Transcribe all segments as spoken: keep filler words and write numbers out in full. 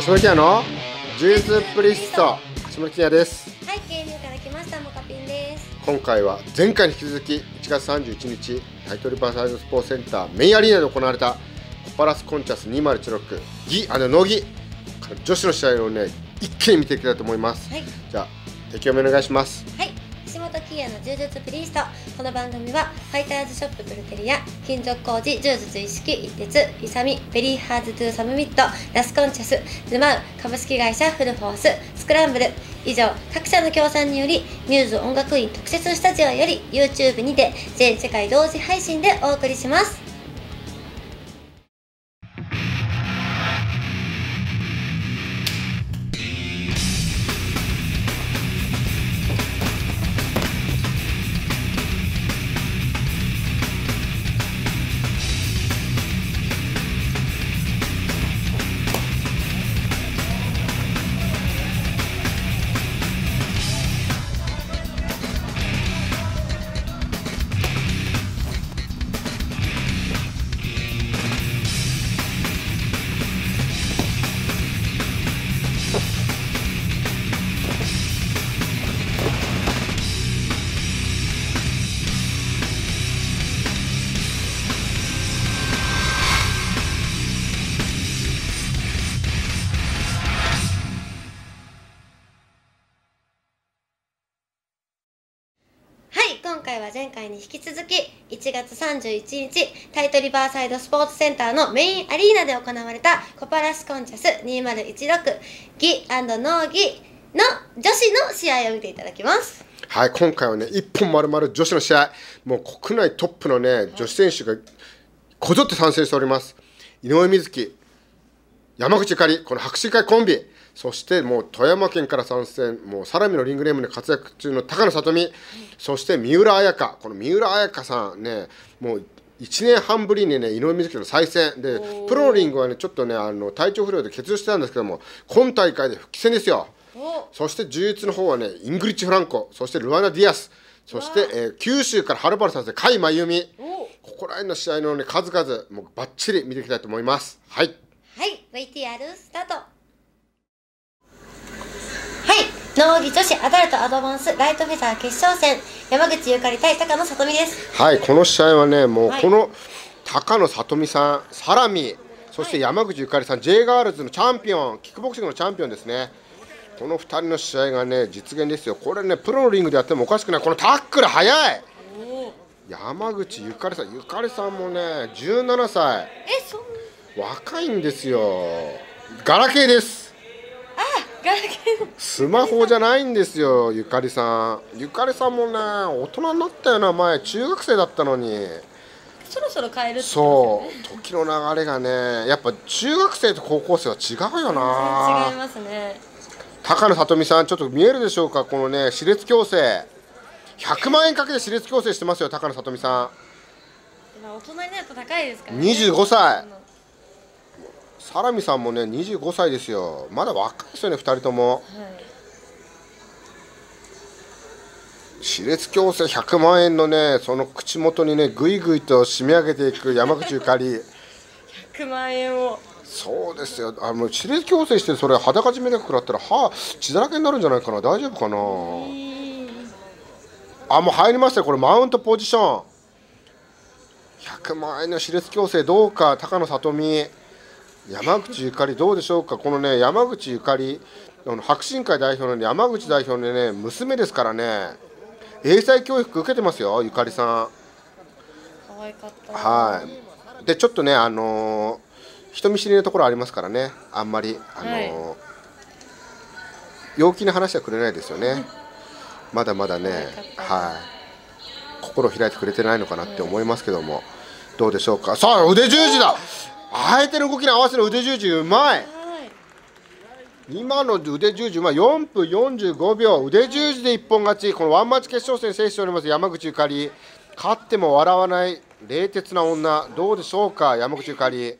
橋本屋のジュースプリスト橋本屋です。 はい、ケーエヌユー から来ましたモカピンです。 今回は前回に引き続きいちがつさんじゅういちにちタイトルバーサイドスポーツセンターメインアリーナで行われたコパラスコンチャスにせんじゅうろくギ&ノギ女子の試合をね一気に見ていきたいと思います。はい、じゃあ適用お願いします。 はい、橋本キヤの柔術プリスト。この番組はファイターズショッププルテリア、金属工事、柔術一式一徹、イサミ、ベリーハーズトゥーサムミット、ラスコンチャス、ズマウ株式会社フルフォース、スクランブル以上各社の協賛によりミューズ音楽院特設スタジオより YouTube にて全世界同時配信でお送りします。今回は前回に引き続きいちがつさんじゅういちにちタイトリバーサイドスポーツセンターのメインアリーナで行われたコパラスコンチャスにせんじゅうろくギ&ノーギの女子の試合を見ていただきます。 はい、今回はねいっぽん丸々女子の試合、もう国内トップのね女子選手がこぞって参戦しております。井上瑞希、山口ゆかり、この白紙会コンビ、そしてもう富山県から参戦、もうサラミのリングネームで活躍中の高野里美、そして三浦綾香、この三浦綾香さんね、もういちねんはんぶりにね井上瑞希の再戦で、プロのリングはねちょっとねあの体調不良で欠場してたんですけども、今大会で復帰戦ですよ。そして柔術の方はねイングリッチ・フランコ、そしてルワナ・ディアス、そして、えー、九州からはるばる参戦甲斐真由美、ここら辺の試合の、ね、数々もうバッチリ見ていきたいと思います。はい、 はい、ブイティーアール スタート。ノーギ女子アダルトアドバンスライトフェザー決勝戦、山口ゆかり対高野里美です。 はい、この試合はねもうこの高野里美さん、サラミ、そして山口ゆかりさん、 J ガールズのチャンピオン、キックボクシングのチャンピオンですね。このふたりの試合がね実現ですよ。これねプロのリングでやってもおかしくない。このタックル速い山口ゆかりさん、ゆかりさんもねじゅうななさい、 えそんな若いんですよ。ガラケーです。スマホじゃないんですよ。ゆかりさんゆかりさんもね大人になったよな。前中学生だったのにそろそろ変えるって、ね、 そう時の流れがねやっぱ中学生と高校生は違うよな。 違いますね。 高野里美さんちょっと見えるでしょうか。このね歯列矯正ひゃくまんえんかけて歯列矯正してますよ高野里美さん。 大人になると高いですからね。 にじゅうごさい、サラミさんもねにじゅうごさいですよ。まだ若いですよねふたりとも。歯列矯正ひゃくまんえんのねその口元にねぐいぐいと締め上げていく山口ゆかりひゃくまんえんをそうですよ。あの歯列矯正してそれ裸締めで食らったら歯血だらけになるんじゃないかな。大丈夫かな。あもう入りましたよ。これマウントポジションひゃくまんえんの歯列矯正どうか。高野里美、山口ゆかりどうでしょうか。このね山口ゆかり白進会代表の山口代表のね娘ですからね、英才教育受けてますよゆかりさん。 可愛かった。 はいでちょっとねあのー、人見知りのところありますからね、あんまりあのーはい、陽気な話はくれないですよね。まだまだねはい心開いてくれてないのかなって思いますけども、どうでしょうか。さあ腕十字だ。相手の動きに合わせる腕十字うまい。今の腕十字うまい。よんぷんよんじゅうごびょう腕十字で一本勝ち。このワンマッチ決勝戦制しております山口ゆかり。勝っても笑わない冷徹な女、どうでしょうか山口ゆかり。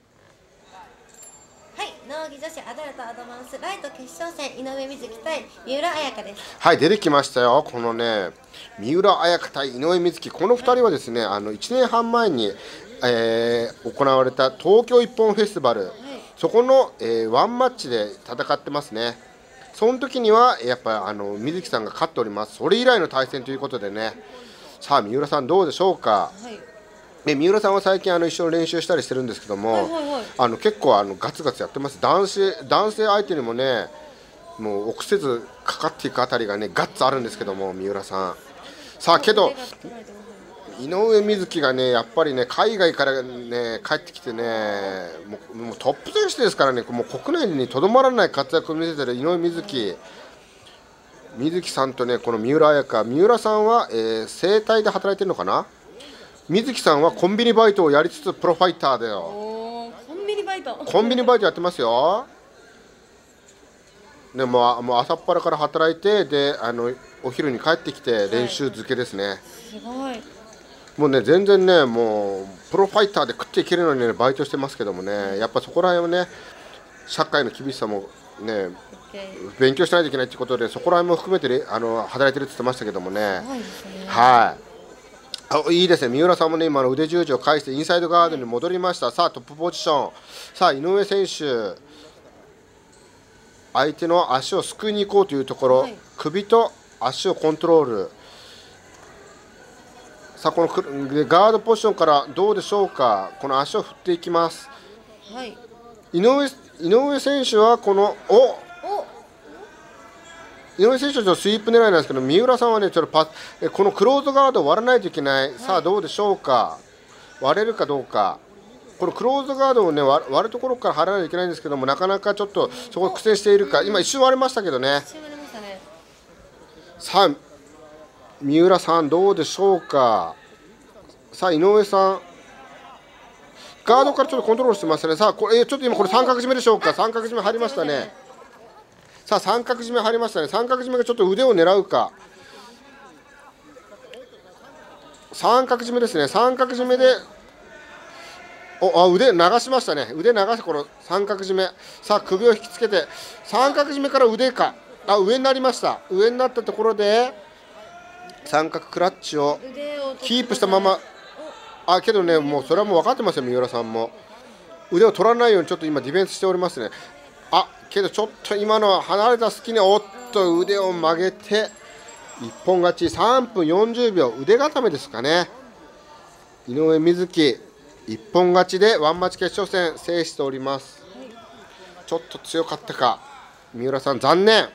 ノーギ女子アダルトアドバンスライト決勝戦、井上瑞希対三浦綾香です。 はい、出てきましたよ。このね三浦綾香対井上瑞希、このふたりはですね、あのいちねんはんまえに、えー、行われた東京一本フェスティバルそこの、えー、ワンマッチで戦ってますね。その時にはやっぱあの水木さんが勝っております。それ以来の対戦ということでね。さあ三浦さんどうでしょうか。はい、で三浦さんは最近あの一緒に練習したりしてるんですけども、はいはいはい、あの結構あのガツガツやってます。男子男性相手にもね、もう臆せずかかっていくあたりがねガッツあるんですけども、三浦さん。さあけど井上瑞稀がねやっぱりね海外からね帰ってきてね、もう、もうトップ選手ですからね、もう国内にとどまらない活躍を見せてる井上瑞稀。瑞稀さんとねこの三浦綾香、三浦さんは、えー、整体で働いてるのかな。瑞稀さんはコンビニバイトをやりつつプロファイターだよ。 おコンビニバイトコンビニバイトやってますよ。でももう朝っぱらから働いて、であのお昼に帰ってきて練習漬けですね、はい、すごい。もうね全然ねもうプロファイターで食っていけるのにねバイトしてますけどもね、やっぱそこら辺はね社会の厳しさもね勉強しないといけないということで、そこら辺も含めてあの働いてるって言ってましたけどもね。はい、あいいですね。三浦さんもね今の腕十字を返してインサイドガードに戻りました。さあトップポジション、さあ井上選手相手の足をすくいに行こうというところ、はい、首と足をコントロール。さあこのガードポジションからどうでしょうか。この足を振っていきます、はい、井上、井上選手はこのお井上選手はちょっとスイープ狙いなんですけど、三浦さんはねちょっとパこのクローズガードを割らないといけない、はい、さあどうでしょうか。割れるかどうか。このクローズガードをね割るところから張らないといけないんですけども、なかなかちょっとそこ苦戦しているか。今一瞬割れましたけどね。さあ三浦さんどうでしょうか。さあ井上さんガードからちょっとコントロールしてますね。さあこれ、えー、ちょっと今これ三角締めでしょうか。三角締め入りましたね。さあ三角締め入りましたね。三角締めがちょっと腕を狙うか。三角締めですね。三角締めでおあ腕流しましたね。腕流してこの三角締め。さあ首を引きつけて三角締めから腕か。あ上になりました。上になったところで三角クラッチをキープしたまま。あけどねもうそれはもう分かってますよ三浦さんも。腕を取らないようにちょっと今ディフェンスしておりますね。あけどちょっと今のは離れた隙におっと腕を曲げて一本勝ち。さんぷんよんじゅうびょう腕固めですかね。井上瑞稀一本勝ちでワンマッチ決勝戦制しております。ちょっと強かったか三浦さん残念。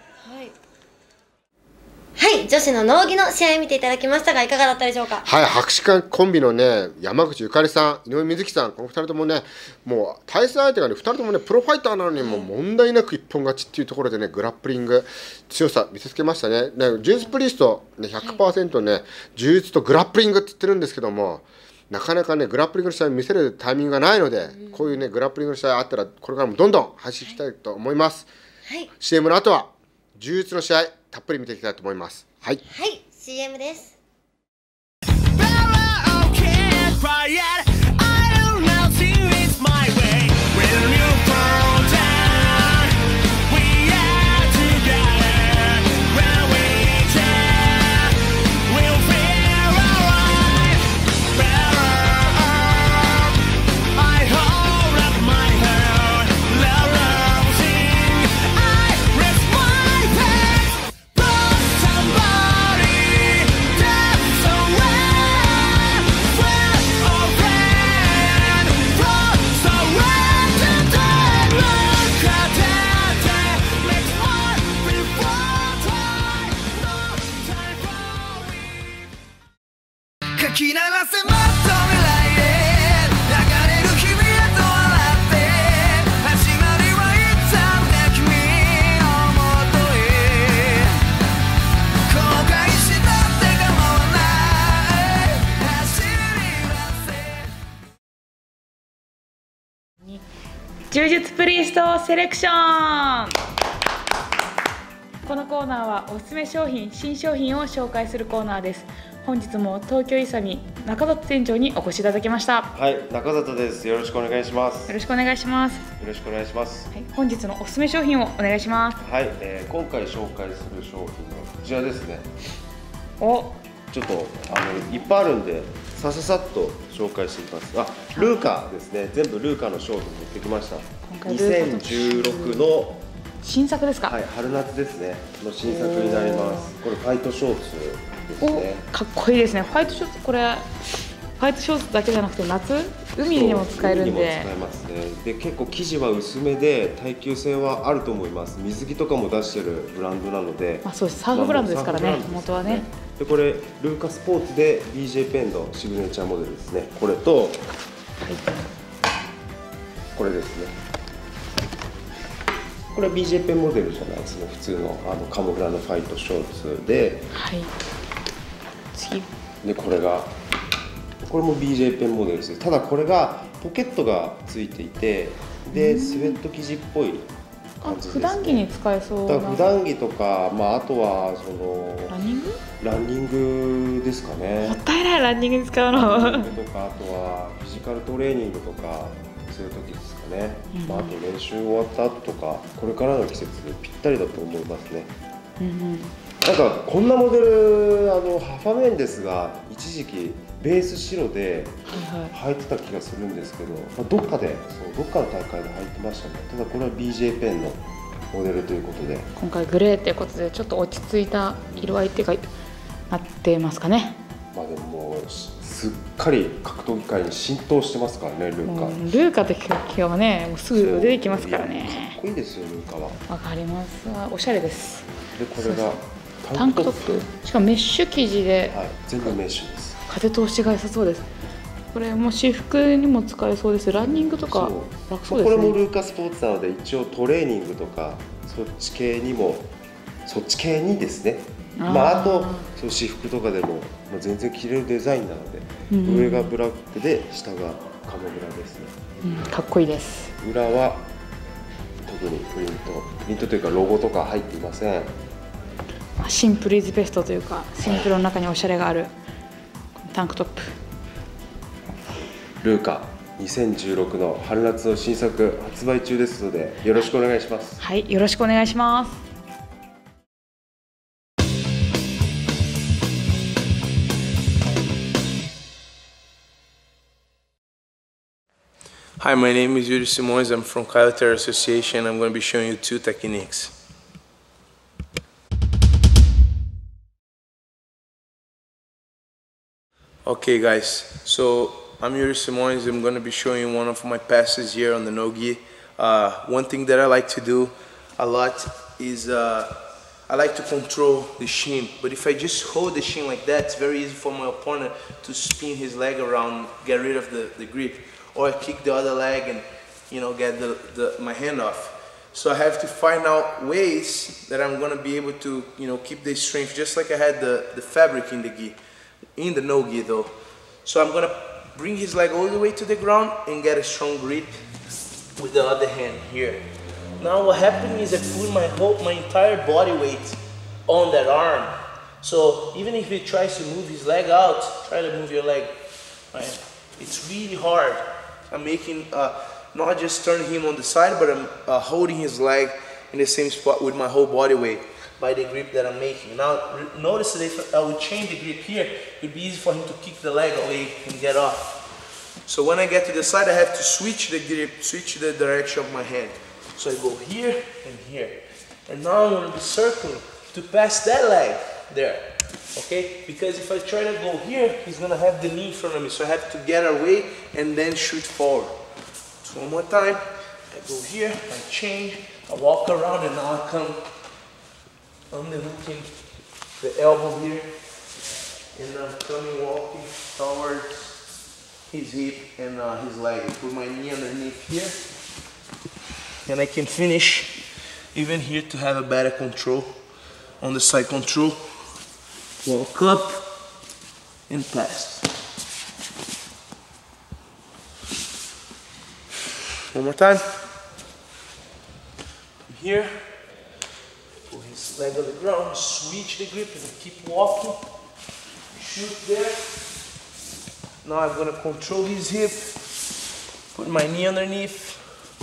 はい、女子の農技の試合を見ていただきましたがいかがだったでしょうか。 はい、博士館コンビのね山口ゆかりさん、井上瑞稀さん、このふたりともねもう対戦相手がねふたりともねプロファイターなのにもう問題なく一本勝ちっていうところでねグラップリング強さ見せつけましたね。ねジュースプリースト、ね、ひゃくパーセント ね柔術とグラップリングって言ってるんですけども、なかなかねグラップリングの試合を見せるタイミングがないので、うん、こういうねグラップリングの試合あったらこれからもどんどん配信したいと思います。はい、シーエム の後は柔術の試合たっぷり見ていきたいと思います。はい、 はい、シーエム です。 柔術プリーストセレクション。このコーナーはおすすめ商品、新商品を紹介するコーナーです。本日も東京イサミ中里店長にお越しいただきました。 はい、中里です。よろしくお願いします。 よろしくお願いします。 よろしくお願いします。 はい、本日のおすすめ商品をお願いします。 はい、えー、今回紹介する商品はこちらですね。 お、 ちょっとあのいっぱいあるんでさささっと紹介していきます。あ、ルーカですね。全部ルーカの商品持ってきました。にせんじゅうろくの新作ですか？ はい、春夏ですねの新作になります。これファイトショーツですね。 お、かっこいいですね。ファイトショーツ、これファイトショーツだけじゃなくて夏海にも使えるんで。 海にも使えますね。で、結構生地は薄めで耐久性はあると思います。水着とかも出してるブランドなので。 まあそうです。サーフブランドですからね、元はね。 で、これルーカスポーツで ビージェー ペンのシグネチャーモデルですね。これと、はい、これですね。これは ビージェー ペンモデルじゃないですね。普通のあのカモフラのファイトショーツで、 はい、次でこれがこれも ビージェー ペンモデルです。ただこれがポケットがついていて、でスウェット生地っぽい感じですね。 普段着に使えそうな。 だから普段着とか、まあ、あとはそのランニングランニングですかね。 もったいない、ランニングに使うの。 ランニングとか、あとはフィジカルトレーニングとかそういう時ですかね、うん、まあ、あと練習終わった後とかこれからの季節でぴったりだと思いますね。うんうん、なんかこんなモデル、あのハファメンデスが一時期ベース白で履いてた気がするんですけど、まあ、どっかでそうどっかの大会で履いてましたね。ただこれは ビージェー ペンのモデルということで、 今回グレーということでちょっと落ち着いた色合いっていうかなってますかね。 まあでももうすっかり格闘技界に浸透してますからね、ルーカ。 ルーカって聞けばね、もうすぐ出てきますからね。 かっこいいですよ、ルーカは。 わかります。おしゃれです。 でこれがタンクトップ、しかもメッシュ生地で、 はい、全部メッシュです。 風通しが良さそうです。これも私服にも使えそうです。ランニングとか楽そうですね。 これもルーカスポーツなので、一応トレーニングとかそっち系にもそっち系にですね。あ, まあ、あとそう私服とかでも、まあ、全然着れるデザインなので、うん、上がブラックで下がカモブラですね、 うん、かっこいいです。 裏は特にプリントプリントというかロゴとか入っていません。 シンプルイズベストというか、シンプルの中におしゃれがあるタンクトップ。 ルーカにせんじゅうろくの春夏の新作発売中ですので、よろしくお願いします。 はい、よろしくお願いします。 Hi, my name is Yuri Simões. I'm from Kyleterra Association. I'm going to be showing you two techniques. Okay, guys. So I'm Yuri Simões. I'm going to be showing you one of my passes here on the no-gi. Uh, one thing that I like to do a lot is uh, I like to control the shin. But if I just hold the shin like that, it's very easy for my opponent to spin his leg around, get rid of the, the grip. Or I kick the other leg and, you know, get the, the, my hand off. So I have to find out ways that I'm gonna be able to, you know, keep the strength, just like I had the, the fabric in the gi, in the no gi though. So I'm gonna bring his leg all the way to the ground and get a strong grip with the other hand here. Now what happened is I put my whole, my entire body weight on that arm. So even if he tries to move his leg out, try to move your leg, right? It's really hard. I'm making, uh, not just turning him on the side, but I'm uh, holding his leg in the same spot with my whole body weight by the grip that I'm making. Now, notice that if I would change the grip here, it would be easy for him to kick the leg away and get off. So when I get to the side, I have to switch the grip, switch the direction of my hand. So I go here and here. And now I'm going to be circling to pass that leg there. Okay, because if I try to go here, he's gonna have the knee in front of me, so I have to get away and then shoot forward. So one more time, I go here, I change, I walk around, and now I come underhooking the elbow here, and I'm coming walking towards his hip and uh, his leg. I put my knee underneath here, and I can finish even here to have a better control on the side control. Walk up and pass. One more time. Here, put his leg on the ground, switch the grip and keep walking. Shoot there. Now I'm gonna control his hip, put my knee underneath.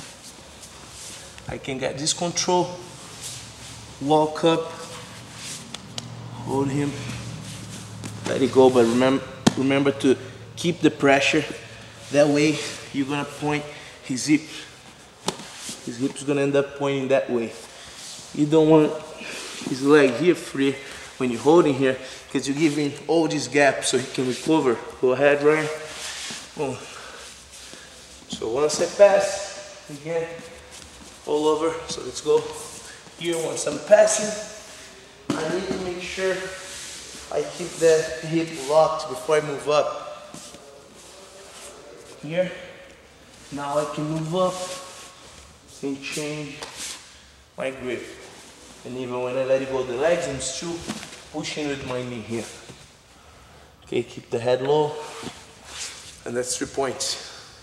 I can get this control, walk up, hold him, let it go, but remember, remember to keep the pressure. That way, you're gonna point his hip. His hip's gonna end up pointing that way. You don't want his leg here free when you're holding here, because you're giving all this gap so he can recover. Go ahead, Ryan. Boom. So once I pass, again, all over. So let's go here. Once I'm passing, I need to make sure I keep the hip locked before I move up. Here. Now I can move up and change my grip. And even when I let it go the legs, I'm still pushing with my knee here. Okay, keep the head low. And that's three points.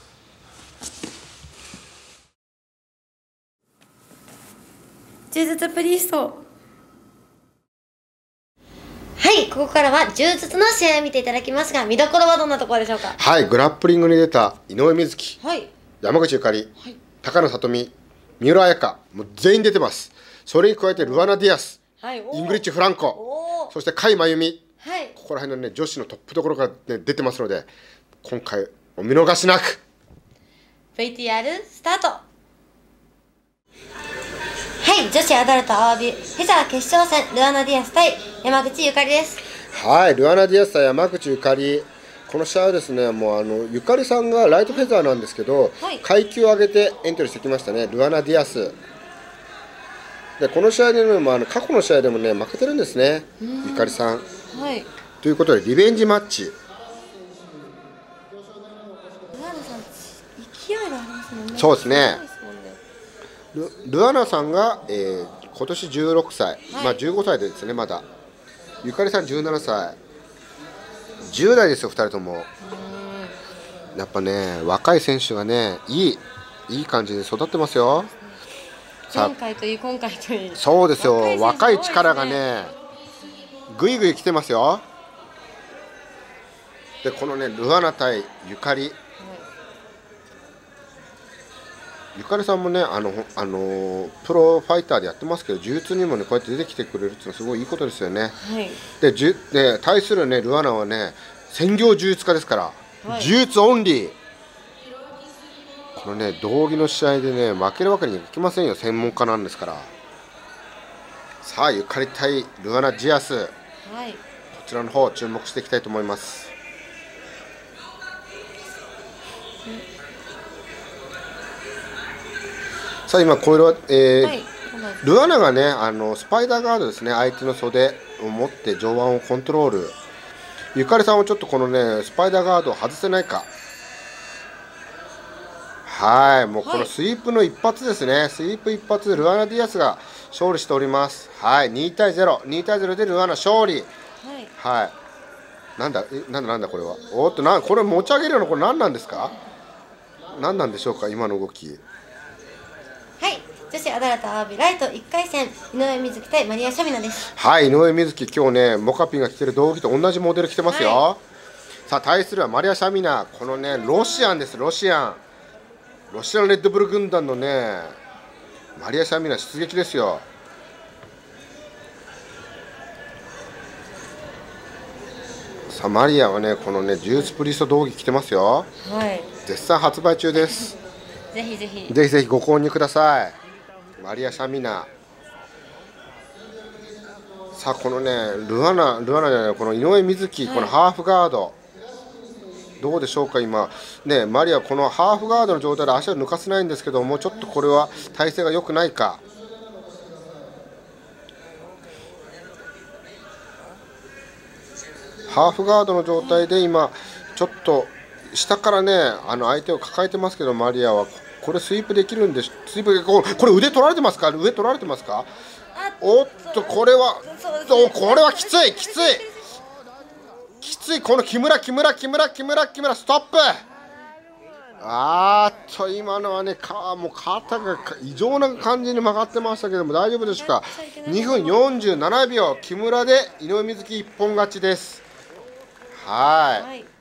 柔術プリスト。はい、ここからは柔術の試合を見ていただきますが、見どころはどんなところでしょうか。 はい、グラップリングに出た井上瑞希、 はい、 山口ゆかり、 はい、 高野里美、三浦彩香、もう全員出てます。それに加えてルアナ・ディアス、 はい、 イングリッチ・フランコ、そして甲斐真由美、はい、ここら辺のね女子のトップどころから、ね、出てますので、今回お見逃しなく。 ブイティーアール スタート。はい、女子アダルトアワビフェザー決勝戦、ルアナ・ディアス対山口ゆかりです。 はい、ルアナ・ディアス対山口ゆかり、この試合はですね、もうあのゆかりさんがライトフェザーなんですけど、はい、階級を上げてエントリーしてきましたね、ルアナ・ディアスで。この試合でもあの過去の試合でもね負けてるんですね、ゆかりさん、はい、ということでリベンジマッチ。ルアナさん勢いがありますもんね。 そうですね。ル, ルアナさんが、えー、今年じゅうろくさい、はい、まあじゅうごさいでですね、まだ。ゆかりさんじゅうななさい、じゅう代ですよ、ふたりとも。やっぱね、若い選手がね、いい、いい感じで育ってますよ。 前回といい、今回といい。 そうですよ、若い、若い力がね、ぐいぐい来てますよ。で、このね、ルアナ対ゆかり。ゆかりさんもね、あの、あのプロファイターでやってますけど、柔術にもね、こうやって出てきてくれるっていうのはすごいいいことですよね。はい、で、じゅで対するね、ルアナはね、専業柔術家ですから、はい、柔術オンリー。このね、道着の試合でね、負けるわけにはいきませんよ、専門家なんですから。さあ、ゆかり対ルアナ・ディアス、はい、こちらの方、注目していきたいと思います。さあ今これは、えーはい、ルアナがね、あのスパイダーガードですね、相手の袖を持って上腕をコントロール。ゆかりさんはちょっとこのねスパイダーガードを外せないか。はい、もうこのスイープの一発ですね、はい、スイープ一発でルアナ・ディアスが勝利しております。はい、にたいゼロ、にたいゼロでルアナ勝利。はい、はい、なんだえなんだなんだこれは。おっと、なこれ持ち上げるのこれ何なんですか。何なんでしょうか、今の動き。 はい、女子アダルトアワビライトいっかい戦、井上瑞希対マリア・シャミナです。 はい、井上瑞希、今日ね、モカピンが着てる道着と同じモデル着てますよ。はい、さあ、対するはマリア・シャミナ、このね、ロシアンです、ロシアン。ロシアンレッドブル軍団のね、マリア・シャミナ、出撃ですよ。さあ、マリアはね、このね、ジュースプリスト道着着てますよ。はい、絶賛発売中です。 ぜひぜひぜひぜひご購入ください。マリア・シャミナ。さあこのねルアナルアナじゃない、この井上瑞希、はい、このハーフガードどうでしょうか。今ね、マリアこのハーフガードの状態で足を抜かせないんですけども、ちょっとこれは体勢が良くないか。ハーフガードの状態で今ちょっと下からね、あの相手を抱えてますけど、マリアはこれスイープできるんで、スイープ、これ腕取られてますか、上取られてますか。おっと、これは、これはきつい、きつい、きつい、この木村、木村、木村、木村、木村、ストップ。あーっと、今のはね、かもう肩が異常な感じに曲がってましたけども、大丈夫でしょうか。にふんよんじゅうななびょう、木村で井上瑞希一本勝ちです。はい。はい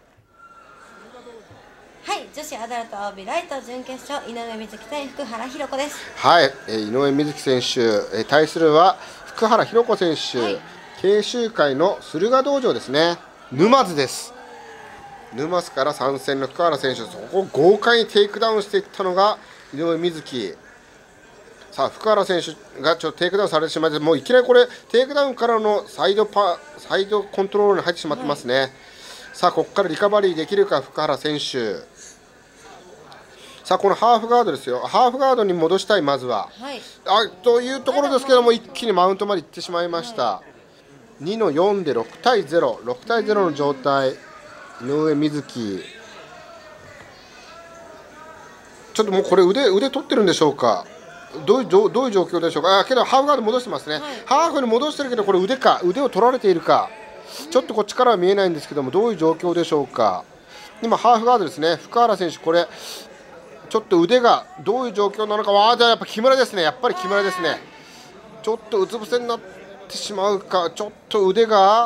はい、女子アダルトアワビライト準決勝、井上瑞希対福原寛子です。 はい、えー、井上瑞希選手、えー、対するは福原寛子選手、はい、慶州会の駿河道場ですね、沼津です。 沼津から参戦の福原選手、そこを豪快にテイクダウンしていったのが井上瑞稀。さあ福原選手がちょっとテイクダウンされてしまって、もういきなりこれテイクダウンからのサイドパサイドコントロールに入ってしまってますね、はい、さあここからリカバリーできるか福原選手。さあこのハーフガードですよ、ハーフガードに戻したいまずは、はい、あというところですけども、一気にマウントまで行ってしまいました、はい、にのよんでろくたいゼロ、ろくたいゼロの状態。井上瑞稀、ちょっともうこれ腕腕取ってるんでしょうか、どういうどうどういう状況でしょうか。あけどハーフガード戻してますね、はい、ハーフに戻してるけどこれ腕か、腕を取られているか、ちょっとこっちからは見えないんですけども、どういう状況でしょうか。今ハーフガードですね、福原選手、これちょっと腕がどういう状況なのか、わあやっぱ木村ですね、やっぱり木村ですね、ちょっとうつ伏せになってしまうか、ちょっと腕が、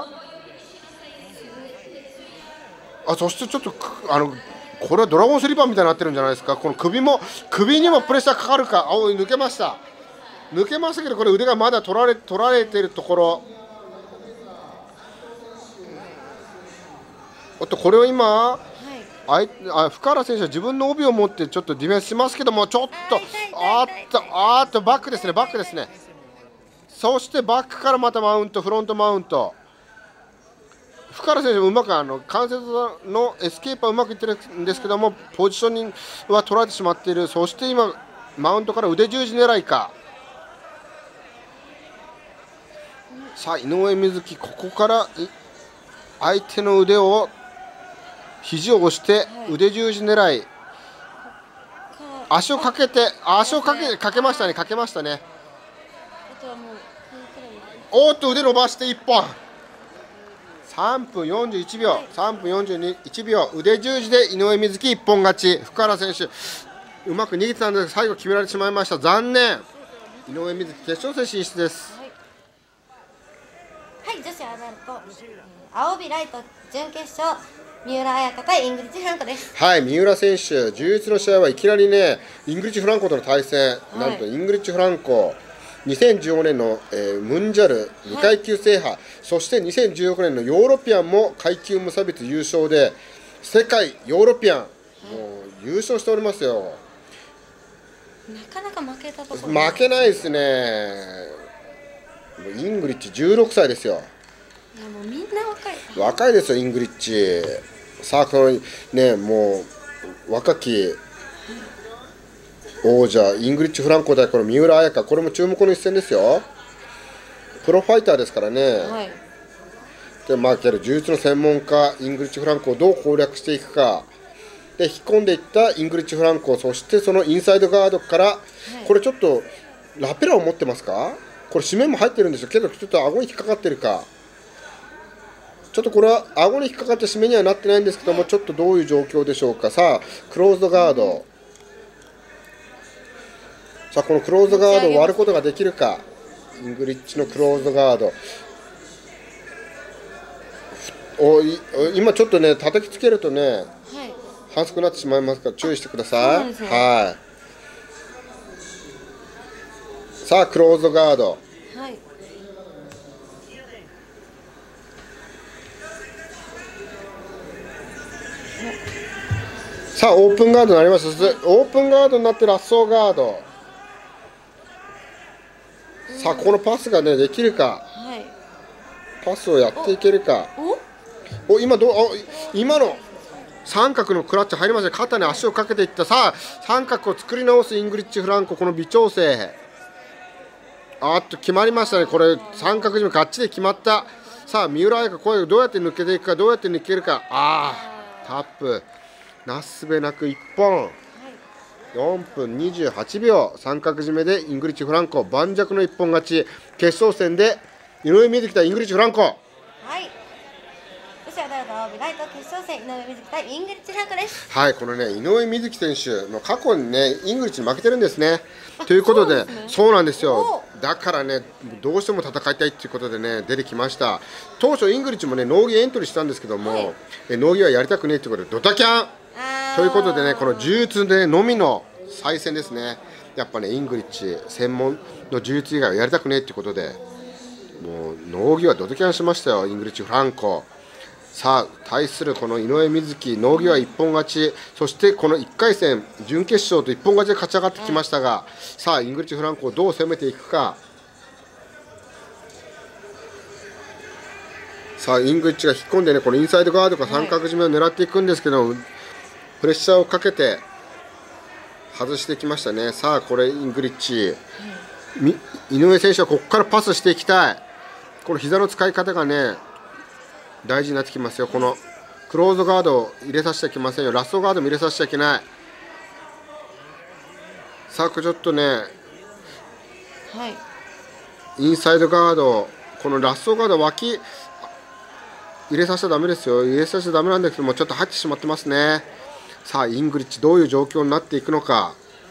あそしてちょっとあのこれはドラゴンスリーパーみたいになってるんじゃないですか。この首も首にもプレッシャーかかるか。あ抜けました抜けましたけど、これ腕がまだ取られ取られているところ。おっとこれを今、はい、ああ福原選手は自分の帯を持ってちょっとディフェンスしますけども、ちょっとあっとあっとバックですね、バックですね。そしてバックからまたマウント、フロントマウント。福原選手もうまくあの関節のエスケープはうまくいってるんですけども、ポジショニングは取られてしまっている。そして今マウントから腕十字狙いか。さあ井上瑞稀、ここから相手の腕を肘を押して腕十字狙い、足をかけて足をかけかけましたね、かけましたね。おっと腕伸ばしていっぽん、さんぷんよんじゅういちびょう、はい、さんぷんよんじゅういちびょう、腕十字で井上瑞稀一本勝ち。福原選手うまく逃げてたんですが最後決められてしまいました、残念。井上瑞稀決勝戦進出です。 はい、はい、女子アダルト青帯ライト準決勝、三浦綾香対イングリッチ・フランコです。 はい、三浦選手柔術の試合はいきなりねイングリッチ・フランコとの対戦、はい、なんとイングリッチ・フランコにせんじゅうごねんの、えー、ムンジャルにかい級制覇、はい、そしてにせんじゅうろくねんのヨーロピアンも階級無差別優勝で世界ヨーロピアン、はい、もう優勝しておりますよ。 なかなか負けたところ負けないですね。イングリッチじゅうろくさいですよ。 いやもうみんな若い若いですよイングリッチ。さあこのねもう若き王者イングリッチ・フランコ対この三浦綾香、これも注目の一戦ですよ。プロファイターですからね、はい、でまあけど柔術の専門家イングリッチ・フランコをどう攻略していくかで引き込んでいったイングリッチ・フランコ、そしてそのインサイドガードから、はい、これちょっとラペラを持ってますか、これ締めも入ってるんですよけどちょっと顎に引っかかってるか、ちょっとこれは顎に引っかかって締めにはなってないんですけども、ちょっとどういう状況でしょうか。さあクローズドガード、さあこのクローズドガードを割ることができるか、イングリッチのクローズドガードおい今ちょっとね叩きつけるとね、はい、反則になってしまいますから注意してください。はい、さあクローズドガード、はい、さあオープンガードになりました。オープンガードになってラッソーガード、さあこのパスがねできるか、はい、パスをやっていけるか。おお今どう今の三角のクラッチ入りましたね、肩に足をかけていった。さあ三角を作り直すイングリッチ・フランコ、この微調整、あっと決まりましたね。これ三角締めがっちり決まった。さあ三浦綾香、これどうやって抜けていくか、どうやって抜けるか。ああタップなすすべなくいっぽん、よんぷんにじゅうはちびょう、三角締めでイングリッチ・フランコ盤石の一本勝ち。決勝戦で井上瑞稀対イングリッチ・フランコ。はい、 女子アダルト青帯ライト決勝戦、井上瑞稀対イングリッチ・フランコです。 はい、このね井上瑞稀選手の過去にねイングリッチに負けてるんですね。ということで、そうですね、そうなんですよ。だからねどうしても戦いたいということでね出てきました。当初イングリッチもねノーギーエントリーしたんですけども、はい、えノーギーはやりたくねえということでドタキャンということでね、この柔術でのみの再戦ですね。やっぱねイングリッチ専門の柔術以外はやりたくねえということでもうノーギーはドタキャンしましたよイングリッチ・フランコ。 さあ対するこの井上瑞稀、農技は一本勝ち、そしてこのいっかい戦準決勝と一本勝ちで勝ち上がってきましたが、さあイングリッチ・フランコをどう攻めていくか。さあイングリッチが引っ込んでね、このインサイドガードか三角締めを狙っていくんですけど、プレッシャーをかけて外してきましたね。さあこれイングリッチ、井上選手はここからパスしていきたい。この膝の使い方がね大事になってきますよ。このクローズガードを入れさせちゃいけませんよ。ラストガードも入れさせちゃいけない。さあこれちょっとね、 はい、 インサイドガード、このラストガード脇入れさせちゃダメですよ。入れさせちゃダメなんだけども、ちょっと入ってしまってますね。さあイングリッチどういう状況になっていくのか。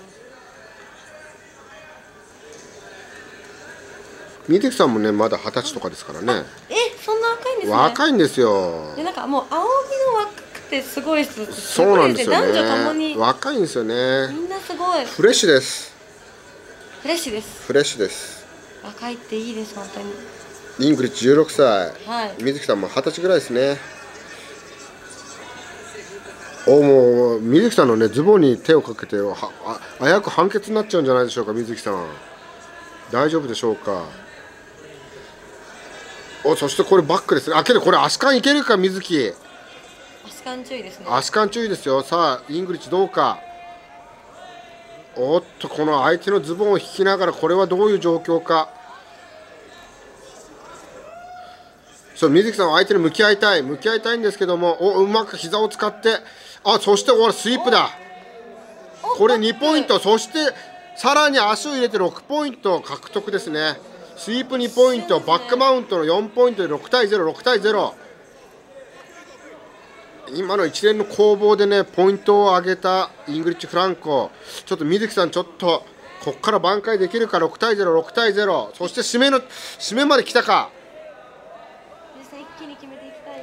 水木さんもねまだ二十歳とかですからね。 え、そんな若いんですね。 若いんですよ。 でなんかもう青みの若くてすごい人ってすそうごないんですよね。 ですね。男女ともに若いんですよね。 みんなすごいフレッシュです。 フレッシュです。 フレッシュです。 若いっていいです本当に。 イングリッチじゅうろくさい、 はい、 水木さんも二十歳ぐらいですね。おもう水木さんのねズボンに手をかけてはあ危うく判決になっちゃうんじゃないでしょうか。水木さん大丈夫でしょうか。お、そしてこれバックですね。あ、けどこれ足換いけるか水木。 足換注意ですね。 足換注意ですよ。さあイングリッチどうか。おっとこの相手のズボンを引きながら、これはどういう状況か。そう、水木さんは相手に向き合いたい向き合いたいんですけども、おうまく膝を使って、あ、そしてこれスイープだ。これにポイント、そしてさらに足を入れてろくポイント獲得ですね。スイープにポイント、バックマウントのよんポイントでろくたいゼロ、ろくたいゼロ。今の一連の攻防でねポイントを上げたイングリッチ・フランコ、ちょっと水木さんちょっとここから挽回できるか。ろくたいゼロ、ろくたいゼロ、そして締めの締めまで来たか。 一気に決めていきたい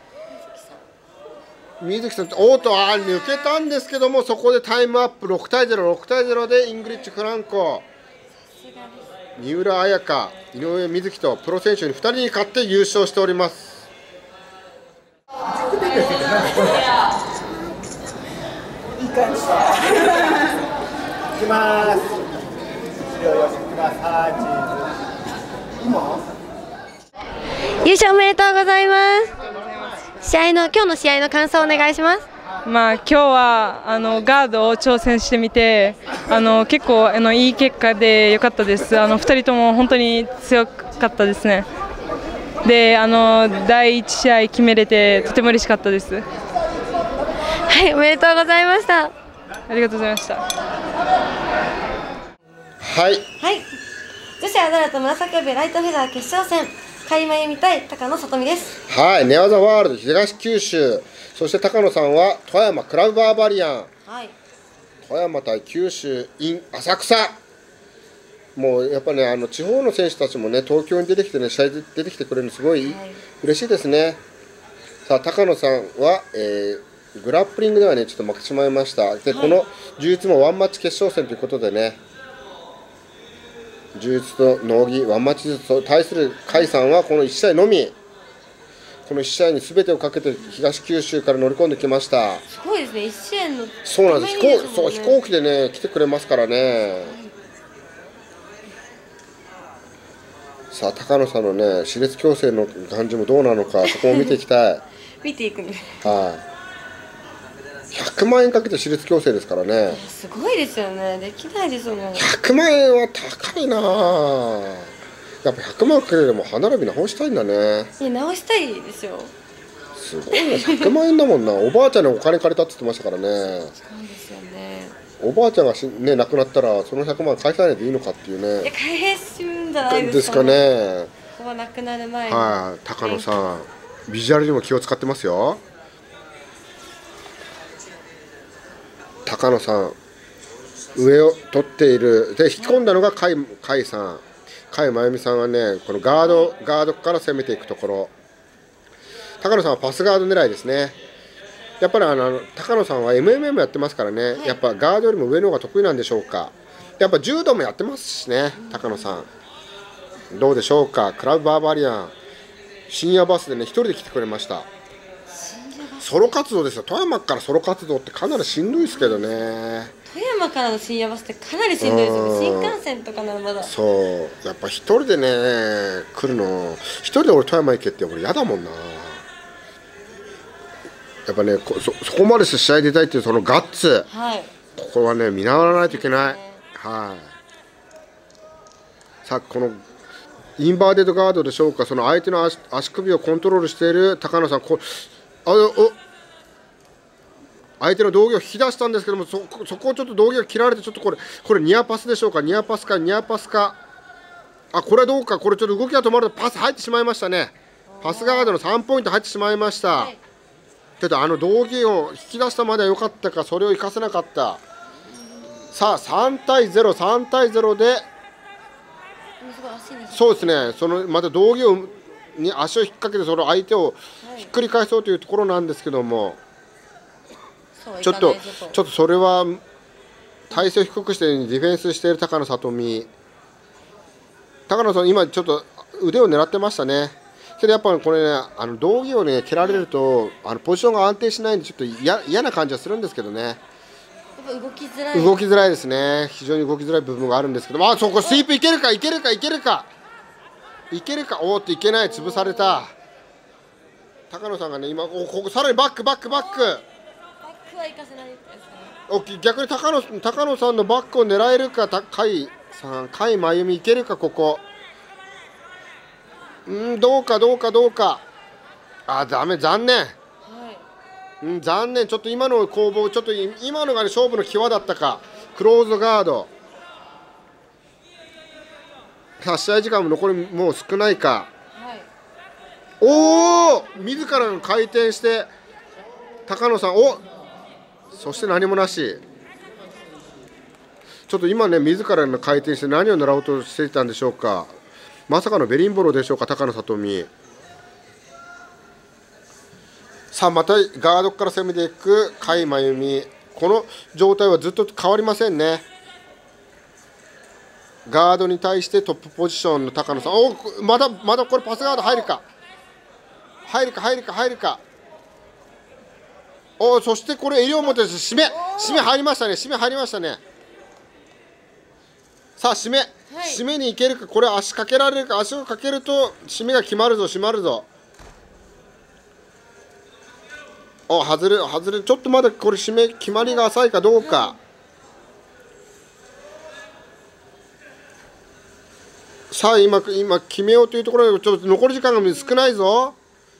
水木さん、おーとあー抜けたんですけども、そこでタイムアップ、ろくたいゼロ、ろくたいゼロでイングリッチ・フランコ、三浦綾香、井上瑞稀とプロ選手にふたりに勝って優勝しております。 いい感じ。いきます。 優勝おめでとうございます。試合の今日の試合の感想をお願いします。 まあ、今日はあのガードを挑戦してみて、あの結構あのいい結果で良かったです。あのふたりとも本当に強かったですね。で、あのだいいち試合決めれてとても嬉しかったです。 はい、おめでとうございました。 ありがとうございました。はい、 はい、女子アダルト紫帯ライトフェザー決勝戦、甲斐真由美対高野里美です。 はい、寝技ワールド東九州、そして高野さんは富山クラブバーバリアン、 はい、 富山対九州 in 浅草。もうやっぱね、あの地方の選手たちもね東京に出てきてね試合で出てきてくれるのすごい、はい、嬉しいですね。さあ高野さんは、えー、グラップリングではねちょっと負けてしまいました。で、はい、この柔術もワンマッチ決勝戦ということでね、柔術と農技ワンマッチずつと対する甲斐さんはこのいち試合のみ、このいち試合に全てをかけて東九州から乗り込んできました。 すごいですね、いち試合のそうなんです、飛行、そう飛行機でね来てくれますからね。はい、さあ高野さんのね熾烈矯正の感じもどうなのか、そこも見ていきたい。 見ていくね。 はい、ひゃくまんえんかけて熾烈矯正ですからね。 すごいですよね、できないですよね。 ひゃくまんえんは高いな。やっぱひゃくまんかけてでも歯並び直したいんだね。 いや、直したいですよ。 すごいね、ひゃくまんえんだもんな。おばあちゃんにお金借りたって言ってましたからね。 そうですよね。 おばあちゃんがし、ね、亡くなったらそのひゃくまん返さないでいいのかっていうね。 いや、返すんじゃないですかね。 ですかね。 ここは亡くなる前に。 はい、高野さんビジュアルにも気を使ってますよ。高野さん上を取っているで引き込んだのが甲斐、甲斐さん、甲斐真由美さんはねこのガードガードから攻めていくところ、高野さんはパスガード狙いですね。やっぱりあの高野さんは エムエムエム やってますからね、はい、やっぱガードよりも上の方が得意なんでしょうか。やっぱ柔道もやってますしね、高野さんどうでしょうか。クラブバーバリアン深夜バスでね一人で来てくれました。 ソロ活動ですよ。富山からソロ活動ってかなりしんどいですけどね。 富山からの深夜バスってかなりしんどいですよね。新幹線とかならまだ。 そうやっぱ一人でね来るの、一人で俺富山行けって俺嫌だもんな。やっぱね そ, そこまでして試合出たいっていうそのガッツ、 はい、 ここはね見習わないといけない。はい、さあこのインバーデッドガードでしょうか、その相手の 足, 足首をコントロールしている高野さん、こあお相手の道着を引き出したんですけども、 そ, そこをちょっと道着が切られて、ちょっとこれこれニアパスでしょうか、ニアパスかニアパスか、あこれはどうか、これちょっと動きが止まるとパス入ってしまいましたね。パスガードのさんポイント入ってしまいました。はい、けどあの道着を引き出したまでは良かったか、それを生かせなかった。さあさんたいゼロ、さんたいゼロで、そうですね、そのまた道着をに足を引っ掛けてその相手をひっくり返そうというところなんですけども、はい、ちょっとちょっとそれは体勢を低くしてディフェンスしている高野里美。高野さん今ちょっと腕を狙ってましたね。けどやっぱりこれね、あの道着をね蹴られるとあのポジションが安定しないんでちょっと嫌嫌な感じはするんですけどね。 動きづらい動きづらいですね。非常に動きづらい部分があるんですけども、あそこスイープいけるかいけるかいけるかいけるか、おーっといけない、潰された。高野さんがね今おここさらにバックバックバックバックは行かせないですかね。 お逆に高野高野さんのバックを狙えるか、甲斐さん甲斐真由美いけるか、ここうんどうかどうかどうか、あダメ、残念、うん、残念。ちょっと今の攻防、ちょっと今のが、ね、勝負の際だったか。クローズガード。さあ試合時間も残りもう少ないか。はい、おお自らの回転して高野さん、おそして何もなし。ちょっと今ね自らの回転して何を狙おうとしていたんでしょうか。まさかのベリンボロでしょうか、高野里美。さあまたガードから攻めていく甲斐真由美。この状態はずっと変わりませんね。ガードに対してトップポジションの高野さん、おまだまだこれパスガード入るか入るか入るか入るか、おそしてこれ襟を持って締め締め入りましたね、締め入りましたね。さあ締め、はい、締めに行けるか、これ足かけられるか、足をかけると締めが決まるぞ、締まるぞ。お外れ外れ、ちょっとまだこれ締め決まりが浅いかどうか。さあ今今決めようというところでちょっと残り時間が少ないぞ。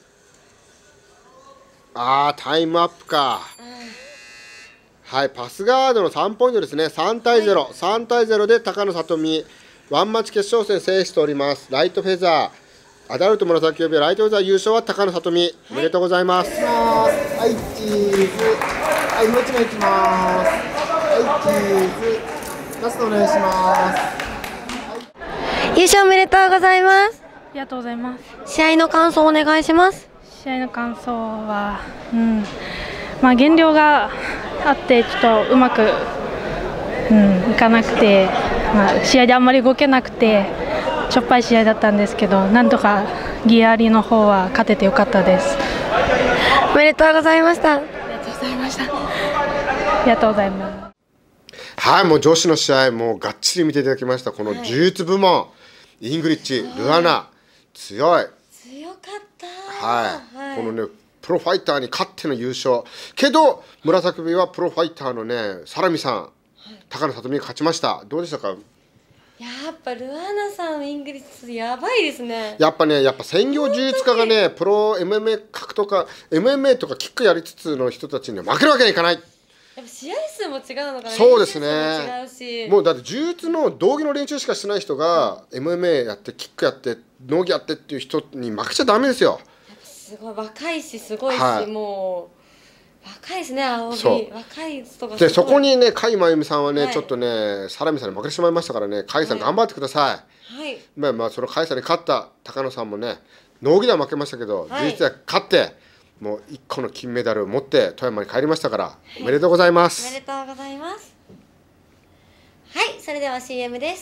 あータイムアップか。はいパスガードのさんポイントですね。さんたいゼロ、さんたいゼロで高野里美ワンマッチ決勝戦制しております。ライトフェザーアダルト紫帯ライトフェザー優勝は高野里美、おめでとうございます。 はいチーズ、はいもう一枚いきます。はいチーズ、ラストお願いします。 優勝おめでとうございます。 ありがとうございます。 試合の感想お願いします。 試合の感想は、うんまあ、減量があってちょっとうまく、うん、いかなくて、まあ、試合であんまり動けなくてしょっぱい試合だったんですけど、なんとかギアリの方は勝ててよかったです。 おめでとうございました。ありがとうございました。ありがとうございます。 はいもう女子の試合もうがっちり見ていただきました。この呪術部門、はい、イングリッチ、ルアナ強い強かった、 はい、はい、このねプロファイターに勝っての優勝。けど紫帯はプロファイターのねサラミさん、はい、高野里美が勝ちました。どうでしたか。 やっぱルアナさんイングリッチやばいですね。 やっぱねやっぱ専業柔術家がねプロ エムエムエー 格とか エムエムエー とかキックやりつつの人たちには負けるわけにはいかない。 やっぱ試合数も違うのかな。 そうですね。 違うしもうだって柔術の道着の練習しかしてない人が エムエムエー やってキックやって農技やってっていう人に負けちゃダメですよ。 すごい若いしすごいし、 はい、もう若いですね。青木若い人がでそこにね甲斐真由美さんはね、はい、ちょっとねサラミさんに負けてしまいましたからね、甲斐さん頑張ってください。はい、まあまあその甲斐さんに勝った高野さんもね農技では負けましたけど、はい、柔術では勝ってもういっこの金メダルを持って富山に帰りましたから、はい、おめでとうございます。 おめでとうございます。はいそれでは シーエム です。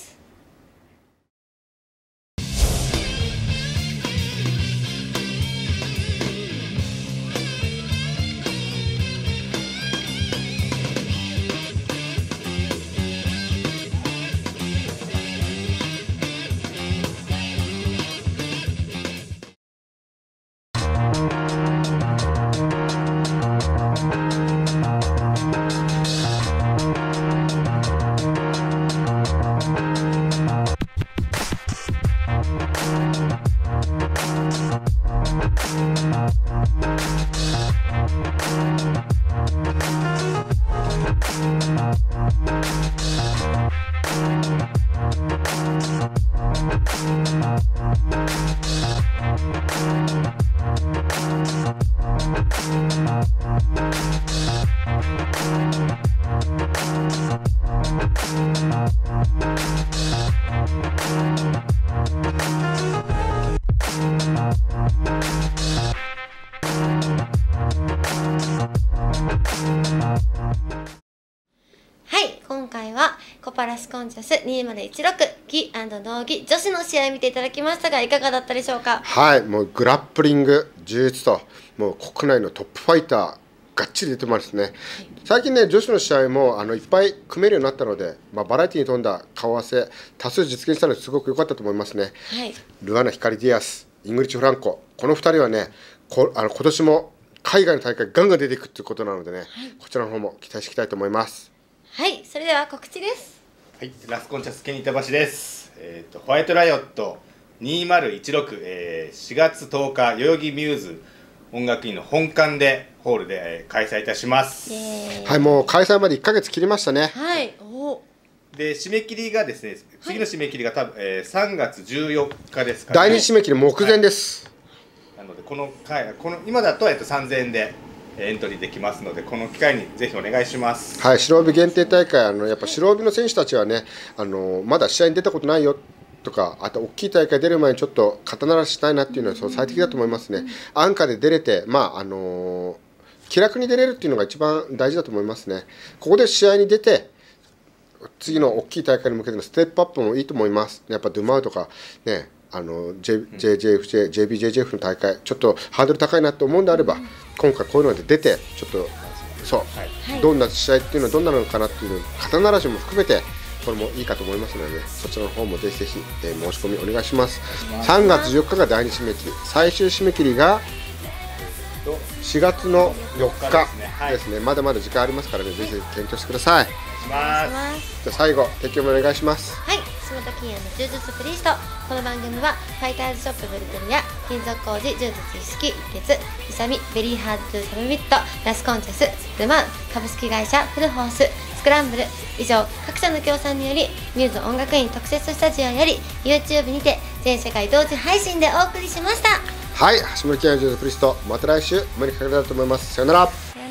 はい、今回はコパラスコンチャスにせんじゅうろくギ&ノーギ女子の試合見ていただきましたがいかがだったでしょうか。 はい、もうグラップリング、柔術ともう国内のトップファイターがっちり出てますね。最近ね、女子の試合もあのいっぱい組めるようになったので、まあ、バラエティに富んだ顔合わせ多数実現したのですごく良かったと思いますね。 はい、 ルアナ・ヒカリ・ディアス、イングリッチ・フランコ、このふたりはね、こあの今年も海外の大会ガンガン出ていくということなのでね、はい、こちらの方も期待していきたいと思います。 はい、それでは告知です。 はい、ラスコンチャスケニタバシです。えっ、ー、とホワイトライオットにせんじゅうろく、えー、しがつとおか代々木ミューズ音楽院の本館でホールで、えー、開催いたします。 はい、もう開催までいっかげつ切りましたね。 はい、おで締め切りがですね、次の締め切りが多分、えー、さんがつじゅうよっかですかね。 第二締め切り目前です。 はい、なのでこの回この今だと、えっと、さんぜんえんでエントリーできますので、この機会にぜひお願いします。 はい、白帯限定大会、あのやっぱ白帯の選手たちはね、あのまだ試合に出たことないよとか、あと大きい大会出る前にちょっと肩慣らししたいなっていうのはそう最適だと思いますね。安価で出れて、まああの気楽に出れるっていうのが一番大事だと思いますね。ここで試合に出て次の大きい大会に向けてのステップアップもいいと思います。やっぱドゥマウとかね、あの ジェイジェイエフジェイ、ジェイビージェイジェイエフ の大会ちょっとハードル高いなと思うんであれば、今回こういうので出てちょっとそう、はい、どんな試合っていうのはどんなのかなっていうの肩慣らしも含めてこれもいいかと思いますので、ね、そちらの方もぜひぜひ、えー、申し込みお願いします。さんがつじゅうよっかが第二締め切り、最終締め切りがしがつのよっかですね。まだまだ時間ありますからね、ぜひぜひ検討してください。 お願いします。 じゃあ最後提供もお願いします。 はい、下田金也の柔術プリースト。この番組はファイターズショップブルテルや金属工事柔術一式一徹、イサミベリーハーズトゥーサムミット、ラスコンチェス、ルマン株式会社フルホース、スクランブル以上各社の協賛によりミューズ音楽院特設スタジオより YouTube にて全世界同時配信でお送りしました。 はい、橋本金也柔術プリースト、また来週お目にかかれたらと思います。さよなら。 さよなら。